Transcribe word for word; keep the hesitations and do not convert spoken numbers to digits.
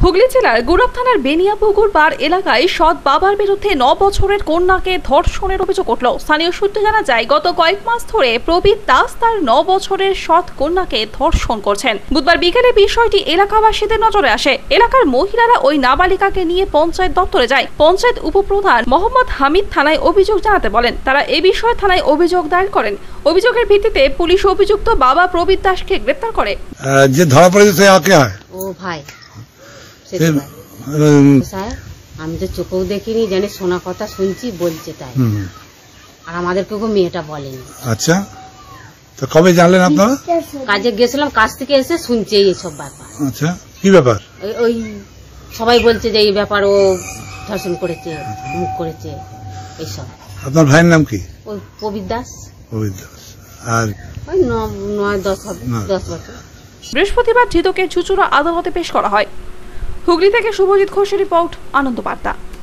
হুগলি জেলার গুরব থানার বেনিয়াপুকুর পাড় এলাকায় সৎ বাবার বিরুদ্ধে ন বছরের কন্যাকে ধর্ষণের অভিযোগ উঠল। স্থানীয় সূত্রে জানা যায়, গত কয়েক মাস ধরে প্রবীর দাস তার ন বছরের সৎ কন্যাকে ধর্ষণ করছেন। বুধবার বিকেলে বিষয়টি এলাকাবাসীদের নজরে আসে। এলাকার মহিলারা ওই নাবালিকাকে নিয়ে পঞ্চায়েত দপ্তরে যায়। পঞ্চায়েত উপপ্রধান মোহাম্মদ হামিদ থানায় অভিযোগ জানাতে বলেন। তারা এ বিষয়ে থানায় অভিযোগ দায়ের করেন। অভিযোগের ভিত্তিতে পুলিশ অভিযুক্ত বাবা প্রবীর দাসকে গ্রেপ্তার করে। যে ধরা পড়েছে ও ভাই আমি তো চোখেও দেখিনি, জানি শোনা কথা শুনছি বলছে তাই, আর আমাদেরকে মেয়েটা বলেনি। আচ্ছা, তো কবে জানলেন আপনারা? কাজে গেছিলাম, কাজ থেকে এসে শুনছি এইসব ব্যাপার। আচ্ছা, কি ব্যাপার? ওই সবাই বলছে যে এই ব্যাপার ও ধর্ষণ করেছে, মুখ করেছে এইসব। আপনার ভাইয়ের নাম কি? ওই প্রবীর দাস। প্রবীর দাস। আর ওই নয় দশ হবে, দশ বছর। বৃহস্পতিবার ধৃতকে চুচুড়া আদালতে পেশ করা হয়। হুগলি থেকে শুভজিৎ ঘোষের রিপোর্ট, আনন্দ বার্তা।